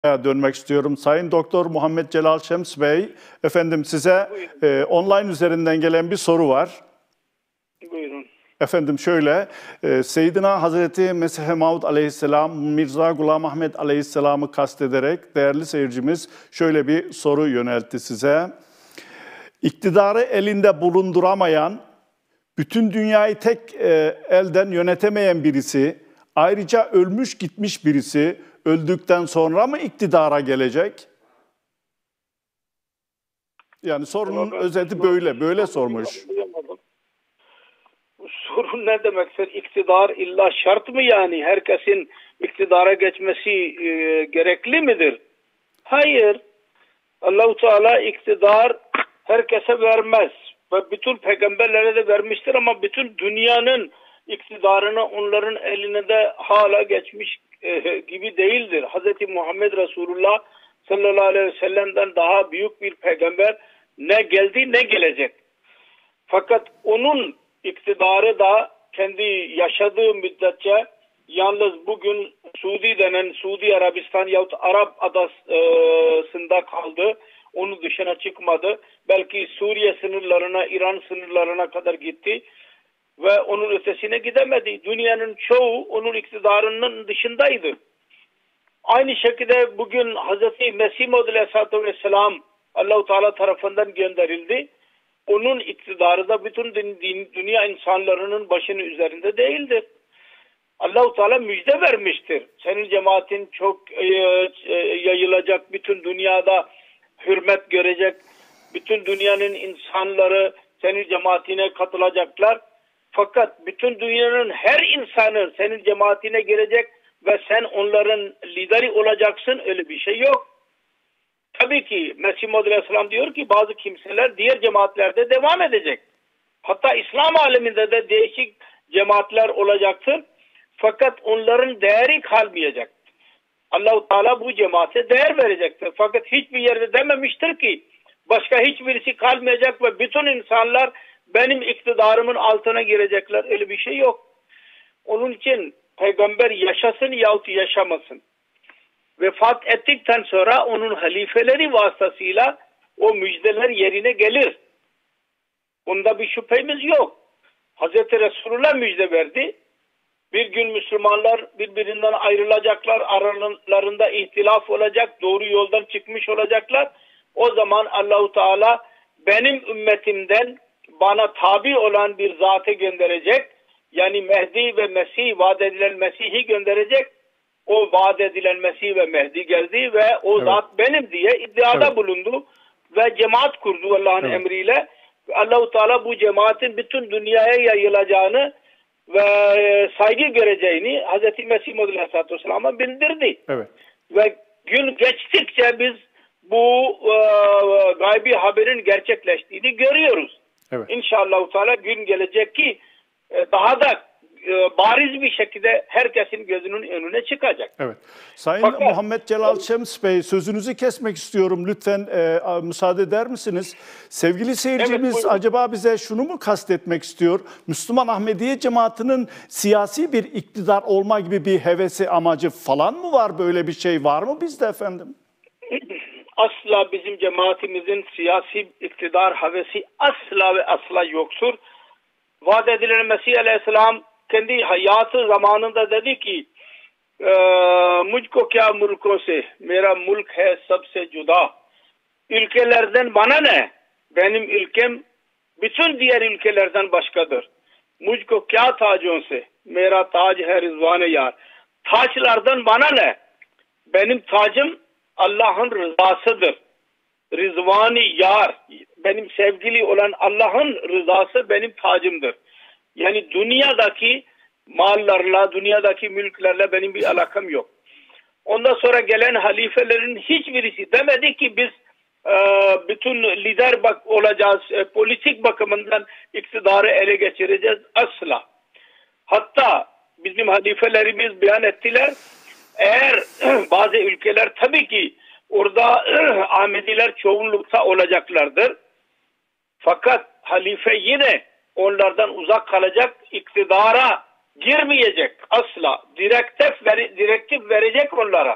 dönmek istiyorum. Sayın Doktor Muhammed Celal Şems Bey, efendim size online üzerinden gelen bir soru var. Buyurun. Efendim şöyle, Seyyidina Hazreti Mesih Maud Aleyhisselam, Mirza Gulam Ahmet Aleyhisselam'ı kastederek değerli seyircimiz şöyle bir soru yöneltti size. İktidarı elinde bulunduramayan, bütün dünyayı tek elden yönetemeyen birisi, ayrıca ölmüş gitmiş birisi, öldükten sonra mı iktidara gelecek? Yani sorunun özeti böyle sormuş. Bu sorun ne demektir? İktidar illa şart mı yani? Herkesin iktidara geçmesi gerekli midir? Hayır. Allah-u Teala iktidar herkese vermez. Ve bütün peygamberlere de vermiştir ama bütün dünyanın iktidarını onların eline de hala geçmiş gibi değildir. Hz. Muhammed Resulullah sallallahu aleyhi ve sellem'den daha büyük bir peygamber ne geldi ne gelecek. Fakat onun iktidarı da kendi yaşadığı müddetçe yalnız bugün Suudi denen Suudi Arabistan yahut Arap adasında kaldı. Onun dışına çıkmadı. Belki Suriye sınırlarına, İran sınırlarına kadar gitti. Ve onun ötesine gidemedi. Dünyanın çoğu onun iktidarının dışındaydı. Aynı şekilde bugün Hz. Mesih Maud Aleyhisselatü Vesselam Allah-u Teala tarafından gönderildi. Onun iktidarı da bütün dünya insanlarının başının üzerinde değildir. Allah-u Teala müjde vermiştir. Senin cemaatin çok yayılacak, bütün dünyada hürmet görecek, bütün dünyanın insanları senin cemaatine katılacaklar. Fakat bütün dünyanın her insanı senin cemaatine girecek ve sen onların lideri olacaksın, öyle bir şey yok. Tabii ki Mesih Maud Aleyhisselam diyor ki bazı kimseler diğer cemaatlerde devam edecek. Hatta İslam aleminde de değişik cemaatler olacaktır. Fakat onların değeri kalmayacak. Allah-u Teala bu cemaate değer verecektir. Fakat hiçbir yerde dememiştir ki başka hiçbirisi kalmayacak ve bütün insanlar benim iktidarımın altına girecekler. Öyle bir şey yok. Onun için peygamber yaşasın yahut yaşamasın. Vefat ettikten sonra onun halifeleri vasıtasıyla o müjdeler yerine gelir. Bunda bir şüphemiz yok. Hz. Resulullah müjde verdi. Bir gün Müslümanlar birbirinden ayrılacaklar, aralarında ihtilaf olacak, doğru yoldan çıkmış olacaklar. O zaman Allah-u Teala benim ümmetimden bana tabi olan bir zatı gönderecek. Yani Mehdi ve Mesih, vaat edilen Mesih'i gönderecek. O vaat edilen Mesih ve Mehdi geldi ve o zat benim diye iddiada bulundu. Ve cemaat kurdu Allah'ın emriyle. Allah-u Teala bu cemaatin bütün dünyaya yayılacağını ve saygı göreceğini Hz. Mesih Maud Aleyhisselatü Vesselam'a bildirdi. Evet. Ve gün geçtikçe biz bu gaybi haberin gerçekleştiğini görüyoruz. Evet. İnşallah Teala gün gelecek ki daha da bariz bir şekilde herkesin gözünün önüne çıkacak. Evet. Sayın Muhammed Celal Şems Bey, sözünüzü kesmek istiyorum. Lütfen müsaade eder misiniz? Sevgili seyircimiz, evet, acaba bize şunu mu kastetmek istiyor? Müslüman Ahmediye cemaatinin siyasi bir iktidar olma gibi bir hevesi, amacı falan mı var? Böyle bir şey var mı bizde efendim? Asla bizim cemaatimizin siyasi iktidar havesi asla ve asla yoktur. Vaat edilen Mesih Aleyhisselam kendi hayatı zamanında dedi ki Mujhko kya mulko se, mera mulk hai sabse juda. Ülkelerden bana ne? Benim ülkem bütün diğer ülkelerden başkadır. Mujhko kya tajon se, mera tac hai rizvan-ı yar. Taçlardan bana ne? Benim tacım Allah'ın rızasıdır. Rizvan-ı yar, benim sevgili olan Allah'ın rızası benim tacımdır. Yani dünyadaki mallarla, dünyadaki mülklerle benim bir alakam yok. Ondan sonra gelen halifelerin hiçbirisi demedi ki biz bütün lider olacağız, politik bakımından iktidarı ele geçireceğiz. Asla. Hatta bizim halifelerimiz beyan ettiler. Eğer bazı ülkeler tabii ki orada Ahmediler çoğunlukta olacaklardır. Fakat halife yine onlardan uzak kalacak, iktidara girmeyecek asla. Direktif verecek onlara.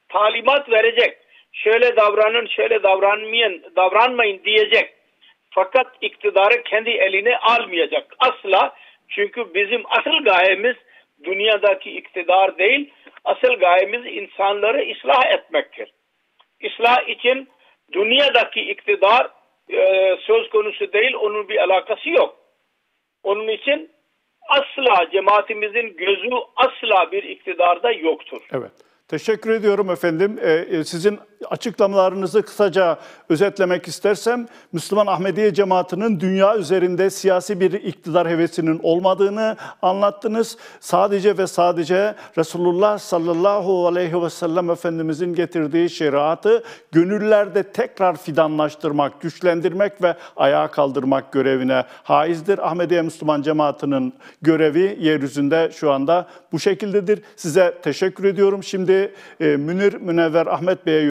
talimat verecek. Şöyle davranın, şöyle davranmayın diyecek. Fakat iktidarı kendi eline almayacak. Asla. Çünkü bizim asıl gayemiz dünyadaki iktidar değil, asıl gayemiz insanları ıslah etmektir. İslah için dünyadaki iktidar söz konusu değil, onun bir alakası yok. Onun için asla cemaatimizin gözü asla bir iktidarda yoktur. Evet. Teşekkür ediyorum efendim. Sizin açıklamalarınızı kısaca özetlemek istersem, Müslüman Ahmediye Cemaati'nin dünya üzerinde siyasi bir iktidar hevesinin olmadığını anlattınız. Sadece ve sadece Resulullah sallallahu aleyhi ve sellem Efendimizin getirdiği şeriatı gönüllerde tekrar fidanlaştırmak, güçlendirmek ve ayağa kaldırmak görevine haizdir. Ahmediye Müslüman Cemaati'nin görevi yeryüzünde şu anda bu şekildedir. Size teşekkür ediyorum. Şimdi Münir Münevver Ahmet Bey'e